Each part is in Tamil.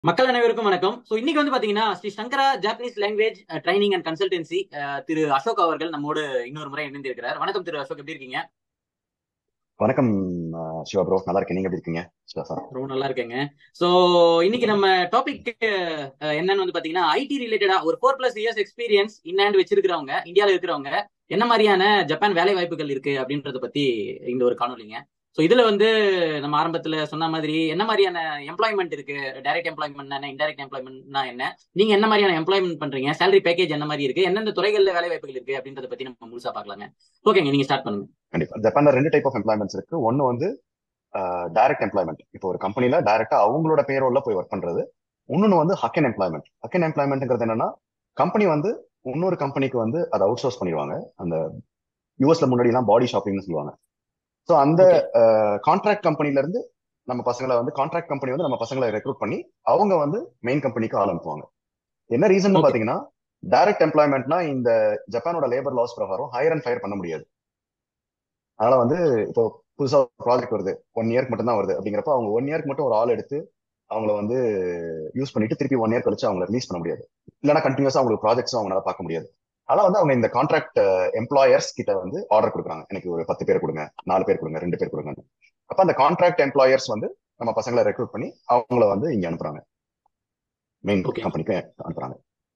மக்கள் அனைவருக்கும் வணக்கம். இன்னைக்கு வந்து பாத்தீங்கன்னா Sri Shankara Japanese language training and consultancy திரு அசோக் அவர்கள் நம்மோடு இன்னொரு முறை இணைந்திருக்கிறார். வணக்கம் திரு அசோக், எப்படி இருக்கீங்க? வணக்கம். சிவா ப்ரோ, நல்லா இருக்கேன். நீங்க எப்படி இருக்கீங்க சிவா சார்? ரொம்ப நல்லா இருக்கேங்க. சோ இன்னைக்கு நம்ம டாபிக் என்னன்னு வந்து பாத்தீங்கன்னா ஐடி ரிலேட்டடா ஒரு 4+ இயர்ஸ் எக்ஸ்பீரியன்ஸ் இன் ஹேண்ட் வச்சிருக்கிறவங்க, இந்தியாவில் இருக்கிறவங்க என்ன மாதிரியான ஜப்பான் வேலை வாய்ப்புகள் இருக்கு அப்படின்றத பத்தி இந்த ஒரு காணொலிங்க. இதுல வந்து நம்ம ஆரம்பத்துல சொன்ன மாதிரி என்ன மாதிரியான எம்ப்ளாய்மெண்ட் இருக்கு, டைரக்ட் எம்ப்ளாய்மெண்ட் என்ன, இன்டைரக்ட் எம்ப்ளாய்மெண்ட்னா என்ன, நீங்க என்ன மாதிரியான எம்ப்ளாய்மெண்ட் பண்றீங்க, சேலரி பேக்கேஜ் என்ன மாதிரி இருக்கு, எந்தெந்த துறைகள்ல வேலை வாய்ப்புகள் இருக்கு அப்படின்றத பத்தி நம்ம முழுசா பார்க்கலாங்க. ஓகேங்க, நீங்க ஸ்டார்ட் பண்ணுங்க. கண்டிப்பா. ஜப்பான்ல ரெண்டு டைப் ஆஃப் எம்ப்ளாய்மெண்ட்ஸ் இருக்கு. ஒன்னு வந்து டைரக்ட் எம்ப்ளாய்மெண்ட். இப்போ ஒரு கம்பெனில டைரக்டா அவங்களோட பேரோல்ல போய் ஒர்க் பண்றது. இன்னொன்னு வந்து ஹக்கன் எம்ப்ளாய்மெண்ட். ஹக்கன் எம்ப்ளாய்மெண்ட்ங்கிறது என்னன்னா, கம்பெனி வந்து இன்னொரு கம்பெனிக்கு வந்து அதை அவுட் சோர்ஸ் பண்ணிடுவாங்க. அந்த யூஎஸ்ல முன்னாடி எல்லாம் பாடி ஷாப்பிங்னு சொல்லுவாங்க. ஸோ அந்த ஓகே. கான்ட்ராக்ட் கம்பெனில இருந்து நம்ம பசங்களை வந்து கான்ட்ராக்ட் கம்பெனி வந்து நம்ம பசங்களை ரெக்ரூட் பண்ணி அவங்க வந்து மெயின் கம்பெனிக்கு ஆள் அனுப்புவாங்க. என்ன ரீசன் ஓகே. பாத்தீங்கன்னா, டைரக்ட் எம்ப்ளாய்மெண்ட்னா இந்த ஜப்பானோட லேபர் லாஸ் பிரகாரம் ஹையர் அண்ட் ஃபயர் பண்ண முடியாது. அதனால வந்து இப்போ புதுசா ப்ராஜெக்ட் வருது, 1 இயர்க்கு மட்டும் தான் வருது அப்படிங்கிறப்ப அவங்க 1 இயர்க்கு மட்டும் ஒரு ஆள் எடுத்து அவங்கள வந்து யூஸ் பண்ணிட்டு திருப்பி 1 இயர் கழிச்சு அவங்கள ரிலீஸ் பண்ண முடியாது. இல்லைன்னா கண்டினியூஸா அவங்களுக்கு ப்ராஜெக்ட்ஸும் அவங்களால பார்க்க முடியாது. அதனால வந்து அவங்க இந்த கான்ட்ராக்ட் எம்ப்ளாயர்ஸ் கிட்ட வந்து ஆர்டர் கொடுக்குறாங்க, எனக்கு ஒரு 10 பேர் கொடுங்க, 4 பேர் கொடுங்க, 2 பேர் கொடுங்க. அப்ப அந்த கான்ட்ராக்ட் எம்ப்ளாயர்ஸ் வந்து நம்ம பசங்களை ரெக்ரூட் பண்ணி அவங்கள வந்து இங்க அனுப்புறாங்க, மெயின் ஓகே. கம்பெனிக்கு அனுப்புறாங்க.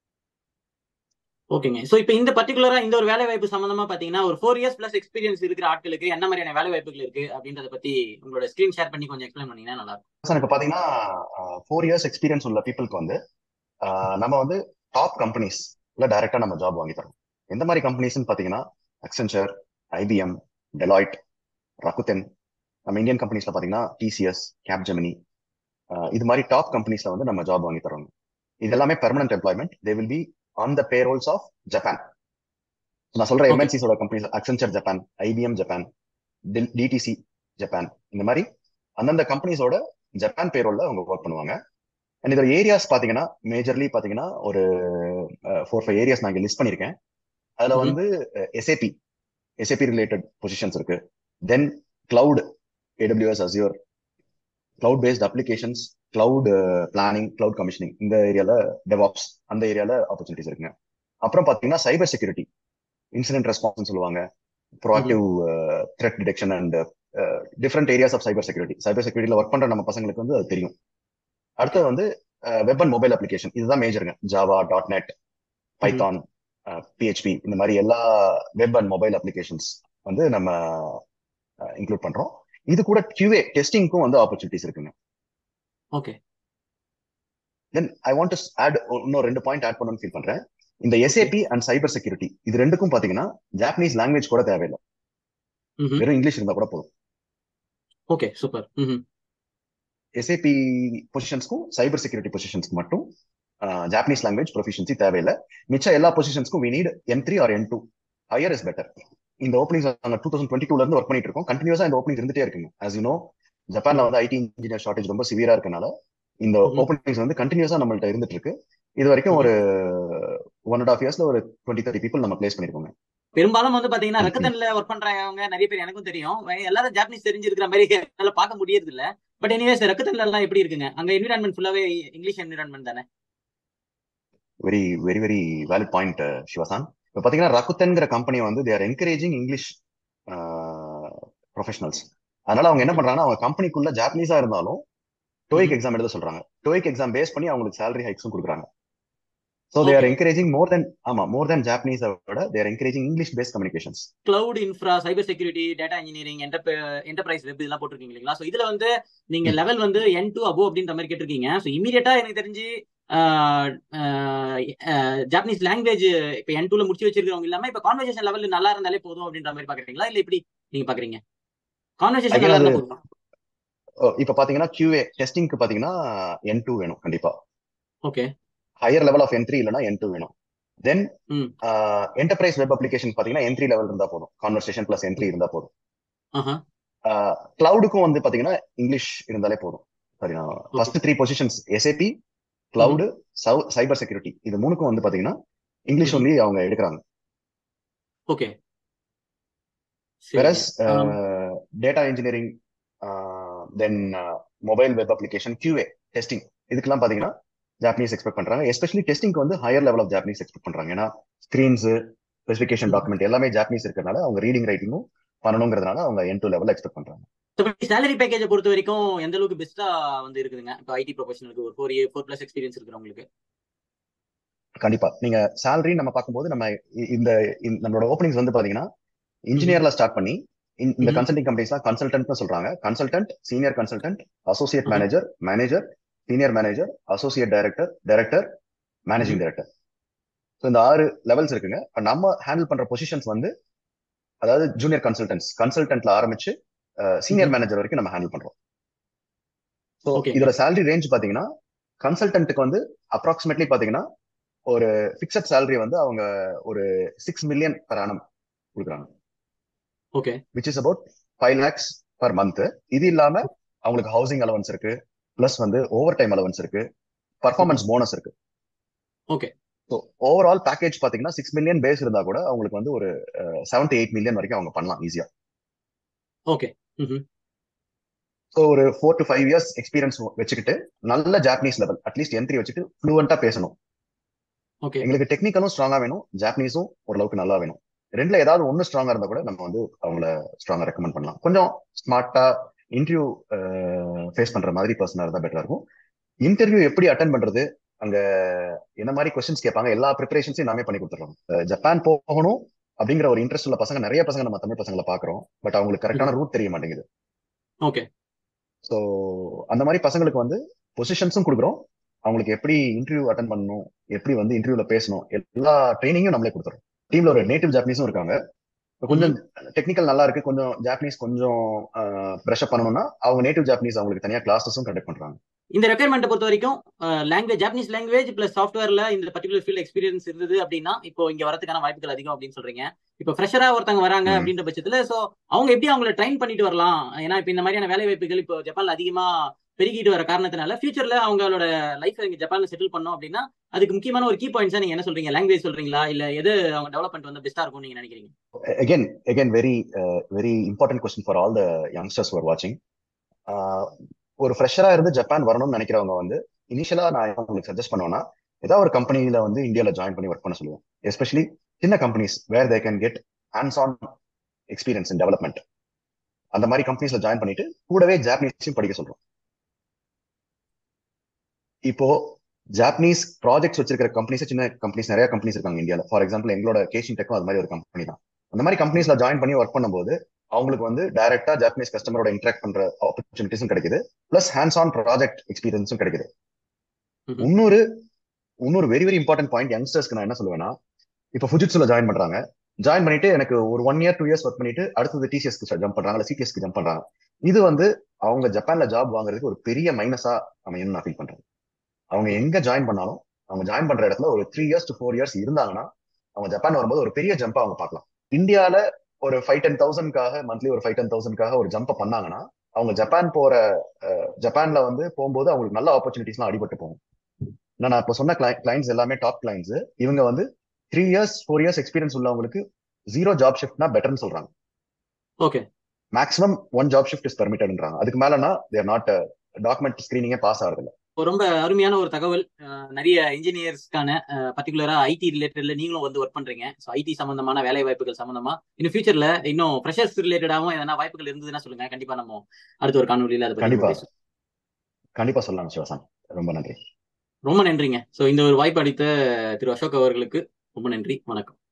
ஓகேங்க. இப்ப இந்த பர்டிகுலரா இந்த ஒரு வேலை வாய்ப்பு சம்பந்தமா பாத்தீங்கன்னா ஒரு 4 இயர்ஸ் பிளஸ் எக்ஸ்பீரியன்ஸ் இருக்கிற ஆட்களுக்கு என்ன மாதிரியான வேலை வாய்ப்புகள் இருக்கு அப்படின்றத பத்தி உங்களோட ஸ்கிரீன் ஷேர் பண்ணி கொஞ்சம் எக்ஸ்பிளைன் பண்ணீங்கன்னா நல்லா இருக்கும். சார், இப்போ பாத்தீங்கன்னா 4 இயர்ஸ் எக்ஸ்பீரியன்ஸ் உள்ள பீப்புளுக்கு வந்து நம்ம வந்து டாப் கம்பெனிஸ்ல டைரக்டா நம்ம ஜாப் வாங்கி தரோம். எந்த மாதிரி கம்பெனிஸ்னு பாத்தீங்கன்னா, அக்சென்சர், ஐபிஎம், டெலாய்ட், ரகுதென். நம்ம இந்தியன் கம்பெனிஸ்ல பாத்தீங்கன்னா டிசிஎஸ், கேப்ஜெமினி, இது மாதிரி டாப் கம்பெனிஸ்ல வந்து நம்ம ஜாப் வாங்கி தரோம். இது எல்லாமே permanent employment. They will be on the payrolls of Japan. நான் சொல்ற ஓகே. எம்என்சிஸோட companies Accenture Japan, IBM Japan, TDC Japan, இந்த மாதிரி அந்தந்த கம்பெனிஸோட ஜப்பான் பேரோல்ல அவங்க ஒர்க் பண்ணுவாங்க. அண்ட் இதோட ஏரியாஸ் பாத்தீங்கன்னா, மேஜர்லி பாத்தீங்கன்னா ஒரு 4-5 ஏரியாஸ் நான் இங்க லிஸ்ட் பண்ணிருக்கேன். அதுல ம். வந்து எஸ்ஏபி, எஸ்ஏபி ரிலேட்டட் பொசிஷன்ஸ் இருக்கு. Then cloud, AWS, Azure, cloud based applications, cloud planning, cloud commissioning, இந்த ஏரியால டெவாப்ஸ், அந்த ஏரியால ஆப்பர்ச்சுனிட்டிஸ் இருக்குங்க. அப்புறம் பாத்தீங்கன்னா சைபர் செக்யூரிட்டி, இன்சிடென்ட் ரெஸ்பான்ஸ் சொல்லுவாங்க, hmm. Proactive threat detection and different areas of cyber security. சைபர் செக்யூரிட்டியில ஒர்க் பண்ற நம்ம பசங்களுக்கு வந்து அது தெரியும். ஓகே. அடுத்தது வந்து வெப் அண்ட் மொபைல் அப்ளிகேஷன். இதுதான் மேஜருங்க. Java, dot net, hmm. Python, PHP, இந்த மாதிரி எல்லா வெப் அண்ட் மொபைல் அப்ளிகேஷன்ஸ் வந்து நம்ம இன்க்ளூட் பண்றோம். இது கூட QA டெஸ்டிங்க்கும் வந்து ஆப்பர்ச்சுனிட்டிஸ் இருக்குங்க. Okay. Then I want to add இன்னும் 2 பாயிண்ட் ஆட் பண்ணணும்னு ஃபீல் பண்றேன். இந்த okay. SAP and cyber security இது ரெண்டுக்கும் பாத்தீங்கன்னா ஜாப்பனீஸ் லாங்குவேஜ் கூட தேவையில்லை, ம். வெறும் இங்கிலீஷ் இருந்தா கூட போதும். Okay, super. ம். எஸ்ஏபி பொசிஷன்ஸ்க்கும் சைபர் செக்யூரிட்டி பொசிஷன்ஸ்க்கு மட்டும் ஜாப்பனீஸ் லாங்குவேஜ் ப்ரொஃபிஷியன்சி தேவையில்லை. மிச்ச எல்லா பொசிஷன்ஸ்க்கும் we need N3 or N2. Higher is better. இந்த ஓப்பனிங்ஸ் நாங்கள் 2022ல இருந்து ஒர்க் பண்ணிட்டு இருக்கோம். கண்டினியூஸா இந்த ஓப்பனிங் இருந்துட்டே இருக்குங்க. ஆஸ் யூ நோ, ஜப்பான்ல ம். வந்து ஐடி இன்ஜினியர் ஷார்டேஜ் ரொம்ப சிவியரா இருக்கனால இந்த ம். ஓப்பனிங்ஸ் வந்து கண்டினியூஸா நம்மள்ட்ட இருந்துட்டு இருக்கு. இது வரைக்கும் ம். ஒரு 1.5 இயர்ஸ்ல ஒரு 20-30 பீப்புள் நம்ம பிளேஸ் பண்ணிருக்கோங்க. பெரும்பாலும் வந்து பாத்தீங்கன்னா ரக்கத்தன்ல ஒர்க் பண்றவங்க நிறைய பேர் எனக்கும் தெரியும். எல்லாரும் ஜாப்பனீஸ் தெரிஞ்சிருக்கிற மாதிரி என்னால பார்க்க முடியறது இல்ல. பட் எனிவேஸ் ரக்கத்தன்ல எல்லாம் எப்படி இருக்குங்க? அங்க என்விரான்மெண்ட் ஃபுல்லாவே இங்கிலீஷ் என்விரான்மெண்ட் தானே? Very very very valid point Sivasan. இப்போ பாத்தீங்கன்னா ரகுத்தன்கிற கம்பெனி வந்து தேர் என்கரேஜிங் இங்கிலீஷ் ப்ரொஃபஷனல்ஸ். அதனால அவங்க என்ன ஓகே. பண்றாங்கன்னா, அவங்க கம்பெனிக்குள்ள ஜாப்பனீஸா இருந்தாலும் டோயிக் ம். எக்ஸாம் எழுத சொல்றாங்க. டோயிக் எக்ஸாம் பேஸ் பண்ணி அவங்களுக்கு salary ஹைக்ஸும் கொடுக்குறாங்க. So they are okay. Encouraging more then Japanese விட they are encouraging English based communications. Cloud infra, cyber security, data engineering, enterprise web இதெல்லாம் போட்டிருக்கீங்க இல்லைங்களா? இதுல வந்து நீங்க லெவல் வந்து N2 அபோவ் அப்படின்ற மாதிரி கேட்டிருக்கீங்க. இமீடியட்டா எனக்கு தெரிஞ்சு ஜாப்பனீஸ் லாங்குவேஜ் இப்ப N2ல முடிச்சு வச்சிருக்கவங்க இல்லாம இப்ப கான்வர்சேஷன் லெவல் நல்லா இருந்தாலே போதும் அப்படின்ற மாதிரி பாக்குறீங்களா, இல்ல எப்படி நீங்க பாக்குறீங்க? கான்வர்சேஷன் அகைன் நல்லா அது இருந்தா போதுமா? இப்ப பாத்தீங்கன்னா QA டெஸ்டிங்க்கு பாத்தீங்கன்னா N2 வேணும் கண்டிப்பா. Okay. Higher level of N3 இல்லைன்னா N2 வேணும். தென் ம். என்டர்பிரைஸ் வெப் அப்ளிகேஷன் பாத்தீங்கன்னா N3 லெவல் இருந்தா போதும். கான்வர்சேஷன் பிளஸ் N3 இருந்தா போதும். ஆஹா. கிளவுடுக்கும் வந்து பாத்தீங்கன்னா இங்கிலீஷ் இருந்தாலே போதும். சரி, நான் okay. First 3 positions SAP, hmm. Cloud, cyber security, இது மூணுக்கும் வந்து பாத்தீங்கன்னா இங்கிலீஷ் ம். ஒன்லி அவங்க எடுக்கிறாங்க. ஓகே. சரிங்க. Versus data engineering, then mobile web application QA testing, இதுக்கெல்லாம் பாத்தீங்கன்னா ஜாப்பனீஸ் எக்ஸ்பெக்ட் பண்றாங்க. எஸ்பெஷலி டெஸ்டிங்க்கு வந்து higher level of Japanese expect பண்றாங்க. ஏன்னா ஸ்கிரீன்ஸ், ஸ்பெசிஃபிகேஷன் டாக்குமெண்ட் எல்லாமே ஜாப்பனீஸ் இருக்கிறதுனால அவங்க ரீடிங் ரைட்டிங்கும் பண்ணணுங்கிறதுனால அவங்க N2 லெவல்ல எக்ஸ்பெக்ட் பண்றாங்க. சேலரி பேக்கேஜை பொறுத்த வரைக்கும் எந்த அளவுக்கு பெஸ்டா வந்து இருக்குதுங்க இப்போ ஐடி ப்ரொஃபஷனலுக்கு ஒரு 4+ எக்ஸ்பீரியன்ஸ் இருக்கிறவங்களுக்கு? கண்டிப்பா நீங்க சேலரி நம்ம பார்க்கும்போது நம்ம இந்த நம்மளோட ஓப்பனிங்ஸ் வந்து பாத்தீங்கன்னா இன்ஜினியர்ல ஸ்டார்ட் பண்ணி இந்த கன்சல்டிங் கம்பெனிஸ்லாம் கன்சல்டன்ட்னு சொல்றாங்க. Consultant, senior consultant, associate manager, manager, senior manager, associate director, director, managing director. So இந்த 6 லெவல்ஸ் இருக்குங்க. நம்ம ஹேண்டில் பண்ற பொசிஷன்ஸ் வந்து அதாவது ஜூனியர் கன்சல்டன்ட்ல ஆரம்பிச்சு சீனியர் மேனேஜர் வரைக்கும் நம்ம ஹேண்டில் பண்றோம். ஸோ இதோட சேலரி ரேஞ்ச் பாத்தீங்கன்னா கன்சல்டன்ட்டுக்கு வந்து அப்ராக்சிமேட்லி பாத்தீங்கன்னா ஒரு பிக்சட் சேலரி வந்து அவங்க ஒரு 6 மில்லியன் per annum கொடுக்குறாங்க. Okay, which is about 5 lakhs per month. இது இல்லாம அவங்களுக்கு ஹவுசிங் அலவன்ஸ் இருக்கு, பிளஸ் வந்து ஓவர் டைம் அலவன்ஸ் இருக்கு, பர்ஃபார்மன்ஸ் போனஸ் இருக்கு. ஓகே, ஸோ ஓவரால் பேக்கேஜ் பாத்தீங்கன்னா 6 மில்லியன் பேஸ் இருந்தா கூட அவங்களுக்கு வந்து ஒரு 7 to 8 மில்லியன் வரைக்கும் அவங்க பண்ணலாம் ஈஸியா. ஓகே. ஸோ ஒரு 4 to 5 years எக்ஸ்பீரியன்ஸ் வச்சுக்கிட்டு நல்ல ஜாப்பனீஸ் லெவல் அட்லீஸ்ட் N3 வச்சுட்டு ஃப்ளூவெண்டா பேசணும். எங்களுக்கு டெக்னிக்கலும் ஸ்ட்ராங்கா வேணும், ஜாப்பனீஸும் ஓரளவுக்கு நல்லா வேணும். ரெண்டுல ஏதாவது ஒன்னு ஸ்ட்ராங்கா இருந்தா கூட நம்ம வந்து அவங்கள ஸ்ட்ராங்கா ரெக்கமெண்ட் பண்ணலாம். கொஞ்சம் ஸ்மார்ட்டா இன்டர்வியூ ஃபேஸ் பண்ற மாதிரி பர்சனா இருந்தா பெட்டரா இருக்கும். இன்டர்வியூ எப்படி அட்டன் பண்றது, அங்க என்ன மாதிரி கொஸ்டின்ஸ் கேட்பாங்க, எல்லா ப்ரிப்பரேஷன்ஸையும் நாமே பண்ணி கொடுத்துறோம். ஜப்பான் போகணும் அப்படிங்கிற ஒரு இன்ட்ரெஸ்ட் உள்ள பசங்க நிறைய பசங்க நம்ம தமிழ் பசங்களை பாக்குறோம். பட் அவங்களுக்கு கரெக்டான ரூட் தெரிய மாட்டேங்குது. ஓகே. ஸோ அந்த மாதிரி பசங்களுக்கு வந்து பொசிஷன்ஸும் கொடுக்குறோம். அவங்களுக்கு எப்படி இன்டர்வியூ அட்டன் பண்ணணும், எப்படி வந்து இன்டர்வியூல பேசணும், எல்லா ட்ரைனிங்கும் நம்மளே கொடுத்துறோம். டீம்ல ஒரு நேட்டிவ் ஜாப்பனீஸும் இருக்காங்க. கொஞ்சம் டெக்னிக்கல் நல்லா இருக்கு, கொஞ்சம் ஜாப்பனீஸ் கொஞ்சம் பிரஷ் அப் பண்ணணும்னா அவங்க நேட்டிவ் ஜாப்பனீஸ் அவங்களுக்கு தனியா கிளாஸஸும் கண்டக்ட் பண்றாங்க. இந்த ரெக்யர்மெண்ட் பொறுத்த வரைக்கும் லாங்குவேஜ், ஜாப்பனீஸ் லாங்குவேஜ் பிளஸ் சாஃப்ட்வேர்ல இந்த பர்டிகுலர் ஃபீல்ட் எக்ஸ்பீரியன்ஸ் இருந்தது அப்படின்னா இப்போ இங்க வரதுக்கான வாய்ப்புகள் அதிகம் அப்படின்னு சொல்றீங்க. இப்போ ஃப்ரெஷரா ஒருத்தவங்க வராங்க அப்படின்ற பட்சத்துல சோ அவங்க எப்படி அவங்கள ட்ரைன் பண்ணிட்டு வரலாம்? ஏன்னா இப்போ இந்த மாதிரியான வேலை வாய்ப்புகள் இப்போ ஜப்பான்ல அதிகமா பெருகிட்டு வர காரணத்தினால ஃபியூச்சர்ல அவங்களோட லைஃப் இங்க ஜப்பான்ல செட்டில் பண்ணோம் அப்படின்னா அதுக்கு முக்கியமான ஒரு கீ பாயிண்ட்ஸா நீங்க என்ன சொல்றீங்க? லாங்குவேஜ் சொல்றீங்களா, இல்ல எது அவங்க டெவலப்மெண்ட் வந்து பெஸ்டா இருக்கும் நீங்க நினைக்கிறீங்க? Again very important question for all the youngsters who are watching. ஒரு ஃப்ரெஷரா இருந்து ஜப்பான் வரணும்னு நினைக்கிறவங்க வந்து இனிஷியலா நான் உங்களுக்கு சஜஸ்ட் பண்ணுவேன்னா ஏதாவது ஒரு கம்பெனில வந்து இந்தியால ஜாயின் பண்ணி ஒர்க் பண்ண சொல்லுவேன். எஸ்பெஷலி சின்ன companies where they can get hands on experience in development. அந்த மாதிரி கம்பெனிஸ்ல ஜாயின் பண்ணிட்டு கூடவே ஜாப்பனீஸையும் படிக்க சொல்றோம். இப்போ ஜாப்பனீஸ் ப்ராஜெக்ட்ஸ் வச்சிருக்கிற கம்பெனிஸ், சின்ன கம்பெனிஸ் நிறைய கம்பெனிஸ் இருக்காங்க இந்தியால. ஃபார் எக்ஸாம்பிள் எங்களோட கேஷின் டெக்கும் அது மாதிரி ஒரு கம்பெனி தான். அந்த மாதிரி கம்பெனிஸ்ல ஜாயின் பண்ணி ஒர்க் பண்ணும்போது அவங்களுக்கு வந்து டைரக்டா ஜாப்பனீஸ் கஸ்டமரோட இன்டராக்ட் பண்ற ஆப்பர்ச்சுனிட்டிஸும் கிடைக்குது, பிளஸ் ஹேண்ட்ஸ் ஆன் ப்ராஜெக்ட் எக்ஸ்பீரியன்ஸும் கிடைக்குது. இன்னொரு வெரி வெரி இம்பார்ட்டன்ட் பாயிண்ட் யங்ஸ்டர்ஸ்க்கு நான் என்ன சொல்லுவேன்னா, இப்போ ஃபுஜிட்சுல ஜாயின் பண்றாங்க, ஜாயின் பண்ணிட்டு எனக்கு ஒரு 1 year 2 years ஒர்க் பண்ணிட்டு அடுத்தது டிசிஎஸ்க்கு ஜம்ப் பண்றாங்க, இல்ல சிடிஎஸ்க்கு ஜம்ப் பண்றாங்க. இது வந்து அவங்க ஜப்பான்ல ஜாப் வாங்குறதுக்கு ஒரு பெரிய மைனஸா அமையும் நான் ஃபீல் பண்றேன். அவங்க எங்க ஜாயின் பண்ணாலும் அவங்க ஜாயின் பண்ற இடத்துல ஒரு 3 years to 4 years இருந்தாங்கன்னா அவங்க ஜப்பான் வரும்போது ஒரு பெரிய ஜம்பா அவங்க பார்க்கலாம். இந்தியால ஒரு 5-10,000க்காக மந்த்லி ஒரு 5-10,000க்காக ஒரு ஜம்ப் பண்ணாங்கன்னா அவங்க ஜப்பான்ல வந்து போகும்போது அவங்களுக்கு நல்ல ஆப்பர்ச்சுனிட்டிஸ்லாம் அடிபட்டு போகும். நான் இப்போ சொன்ன கிளைண்ட்ஸ் எல்லாமே டாப் கிளைண்ட்ஸ். இவங்க வந்து 3 years 4 years எக்ஸ்பீரியன்ஸ் உள்ளவங்களுக்கு 0 ஜாப் ஷிஃப்ட்னா பெட்டர்னு சொல்றாங்க. Okay, maximum 1 job shift is பெர்மிட்டட்ன்றாங்க. அதுக்கு மேலனா தேர் நாட் டாக்குமெண்ட் ஸ்கிரீனிங்கே பாஸ் ஆகுறது இல்லை. ரொம்ப அருமையான ஒரு தகவல். நிறைய இன்ஜினியர்ஸ்க்கான பர்டிகுலரா ஐடி ரிலேட்டட்ல நீங்களும் வந்து ஒர்க் பண்றீங்க. ஸோ ஐடி சம்பந்தமான வேலை வாய்ப்புகள் சம்பந்தமா இன்னும் ஃபியூச்சர்ல இன்னும் ஃப்ரெஷர்ஸ் ரிலேட்டடாகவும் எதனா வாய்ப்புகள் இருந்ததுன்னா சொல்லுங்க. கண்டிப்பா நம்ம அடுத்த ஒரு காணொலியில அதை பத்தி பேசுவோம். கண்டிப்பா சொல்லலாம் சிவசாமி. ரொம்ப நன்றி. ரொம்ப நன்றிங்க. ஸோ இந்த ஒரு வாய்ப்பு அளித்த திரு அசோக் அவர்களுக்கு ரொம்ப நன்றி. வணக்கம்.